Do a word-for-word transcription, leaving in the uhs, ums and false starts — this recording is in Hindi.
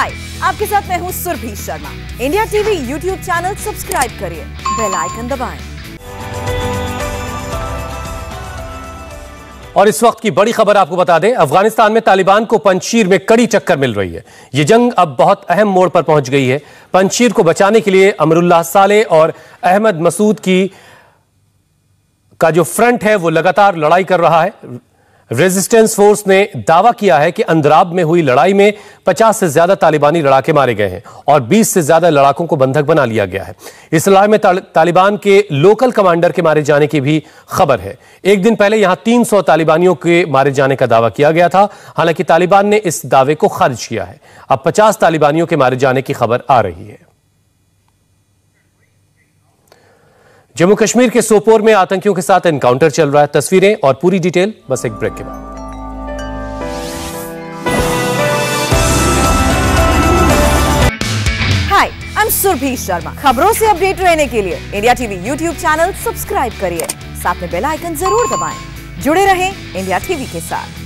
हाय, आपके साथ मैं हूं Surbhi Sharma. India TV YouTube channel subscribe करिए, बेल आइकन दबाएं। और इस वक्त की बड़ी खबर आपको बता दें, अफगानिस्तान में तालिबान को पंजशीर में कड़ी टक्कर मिल रही है। ये जंग अब बहुत अहम मोड़ पर पहुंच गई है। पंजशीर को बचाने के लिए अमरुल्लाह साले और अहमद मसूद की का जो फ्रंट है वो लगातार लड़ाई कर रहा है। रेजिस्टेंस फोर्स ने दावा किया है कि अंद्राब में हुई लड़ाई में पचास से ज्यादा तालिबानी लड़ाके मारे गए हैं और बीस से ज्यादा लड़ाकों को बंधक बना लिया गया है। इस लड़ाई में तालिबान के लोकल कमांडर के मारे जाने की भी खबर है। एक दिन पहले यहां तीन सौ तालिबानियों के मारे जाने का दावा किया गया था, हालांकि तालिबान ने इस दावे को खारिज किया है। अब पचास तालिबानियों के मारे जाने की खबर आ रही है। जम्मू कश्मीर के सोपोर में आतंकियों के साथ एनकाउंटर चल रहा है। तस्वीरें और पूरी डिटेल बस एक ब्रेक के बाद। Hi, I am Surbhi Sharma. खबरों से अपडेट रहने के लिए India TV YouTube channel subscribe करिए, साथ में बेल आइकन जरूर दबाएं। जुड़े रहें इंडिया टीवी के साथ।